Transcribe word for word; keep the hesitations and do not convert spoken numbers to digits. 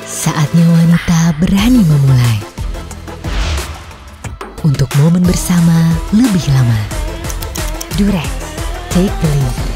Saatnya wanita berani memulai. Untuk momen bersama lebih lama. Durex, take the lead.